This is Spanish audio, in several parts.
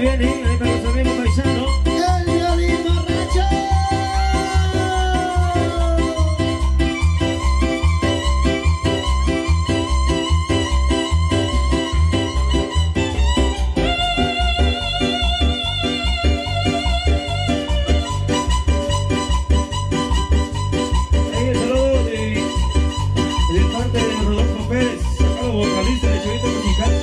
viene, ahí para los amigos paisanos. El violín borracho. Ahí el saludo de parte de Rodolfo Pérez, sacado vocalista de Chavito Musical.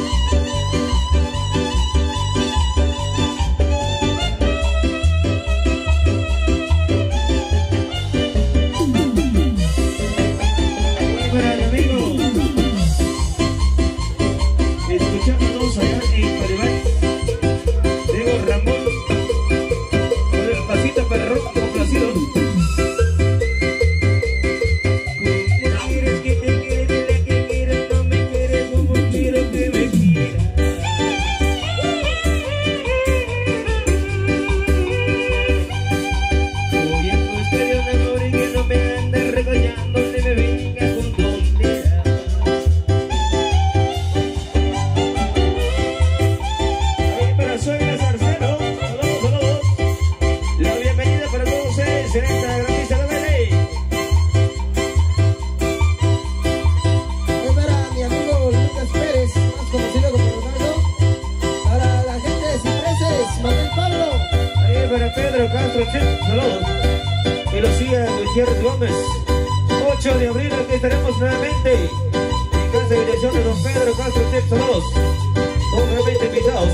Pedro Castro, saludos. Y Lucía Gutiérrez Gómez. 8 de abril aquí estaremos nuevamente en casa de dirección de don Pedro Castro, saludos. Nuevamente invitados.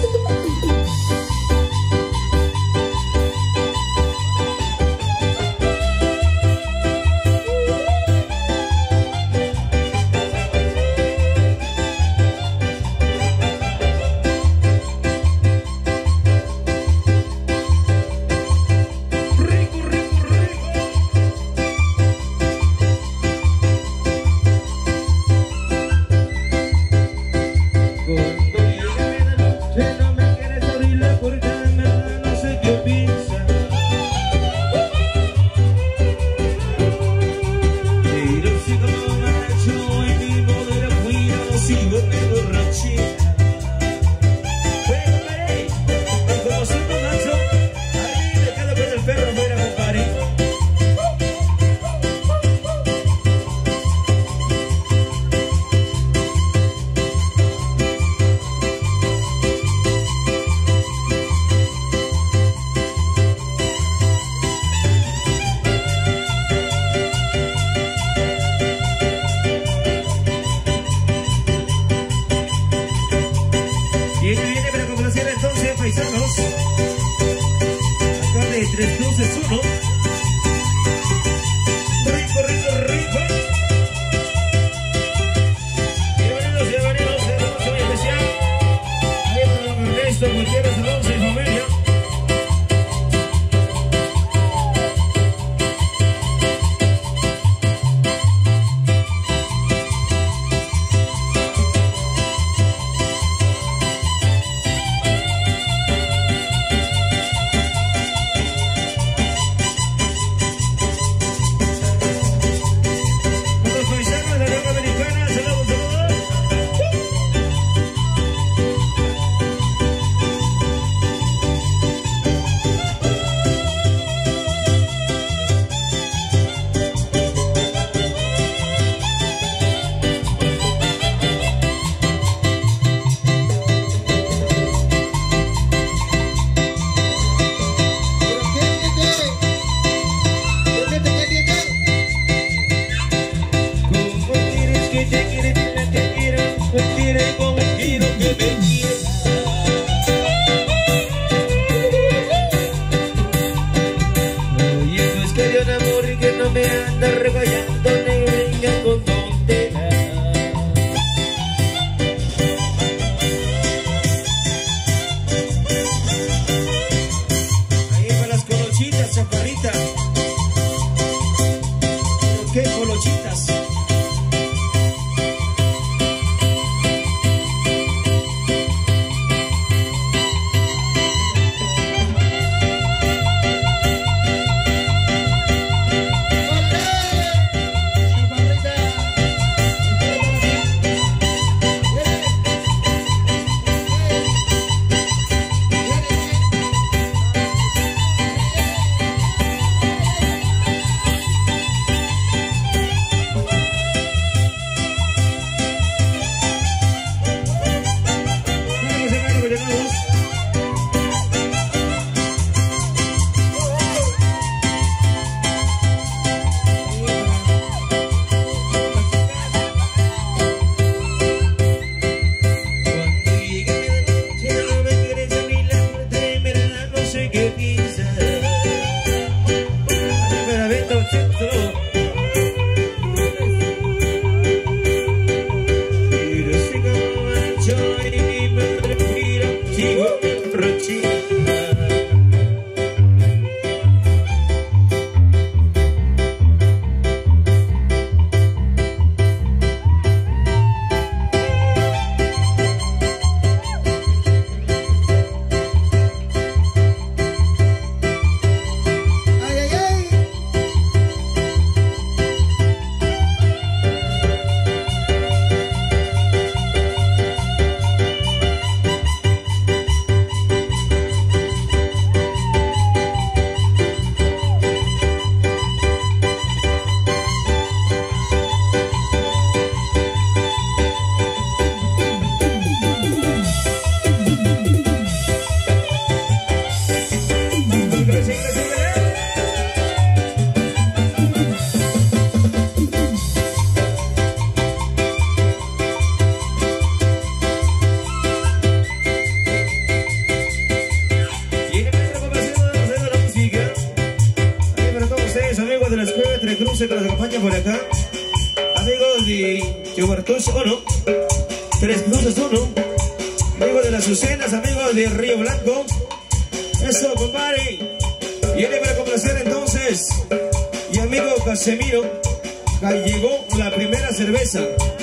por acá. Amigos de Chobartos 1, Tres Cruces 1, amigos de las Azucenas, amigos de Río Blanco. Eso, compadre. Viene para complacer entonces. Y amigo Casemiro, que llegó la primera cerveza.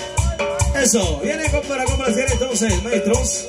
Eso, viene para complacer entonces, maestros.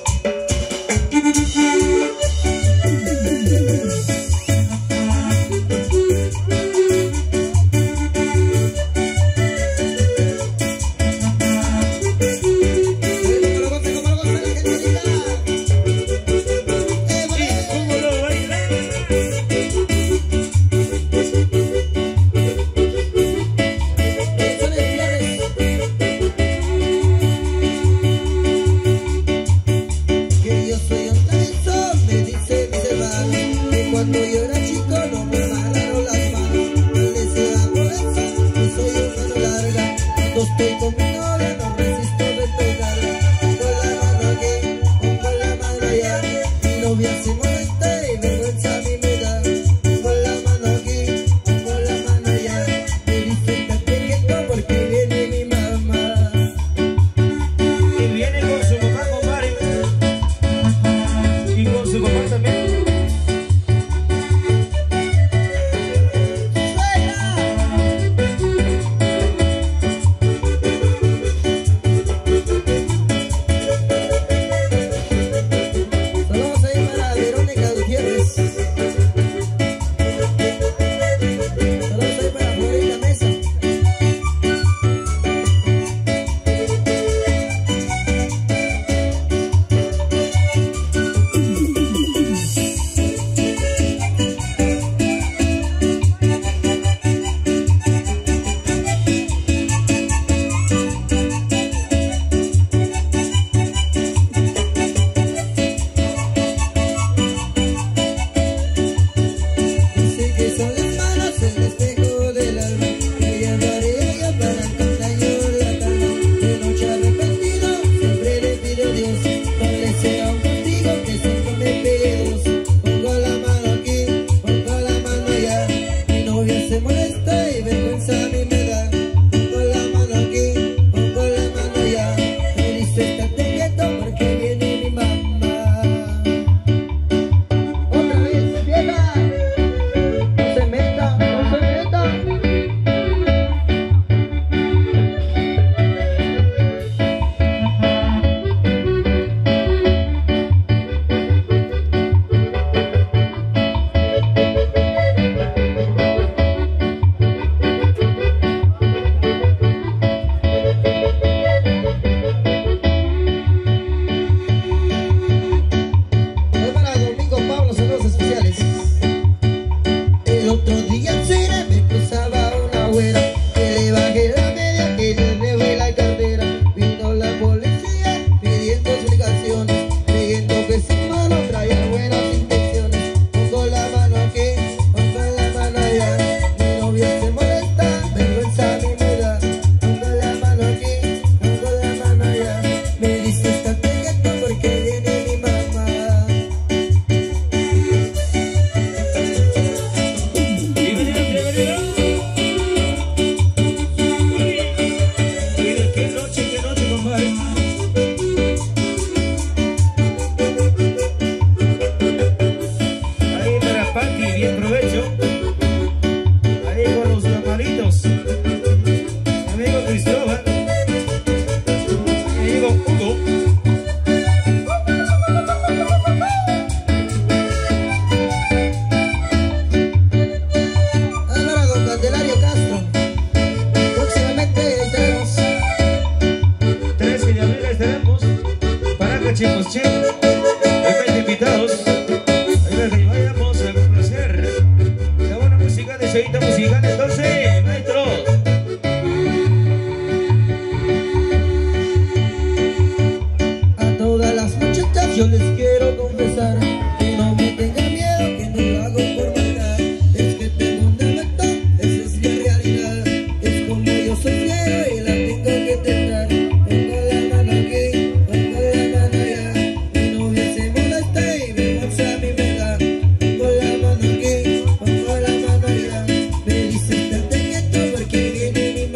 Porque viene mi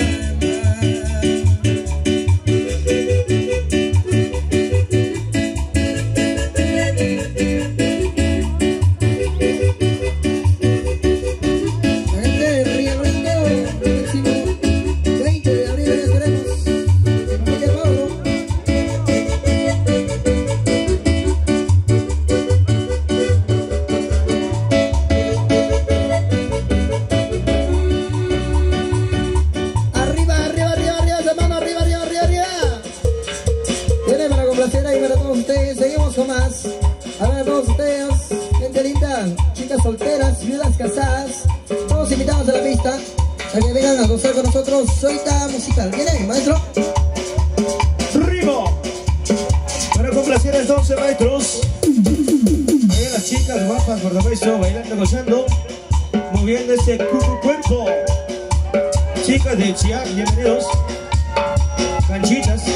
más. A ver, todos ustedes, gente linda, chicas solteras, viudas casadas, todos invitados a la pista a que vengan a gozar con nosotros Solita Musical. ¿Viene, maestro? ¡Ritmo! Para complacer a estos 12 maestros. Ahí las chicas guapas, por supuesto, bailando, gozando, moviendo ese cuerpo. Chicas de Chiac, bienvenidos. Canchitas.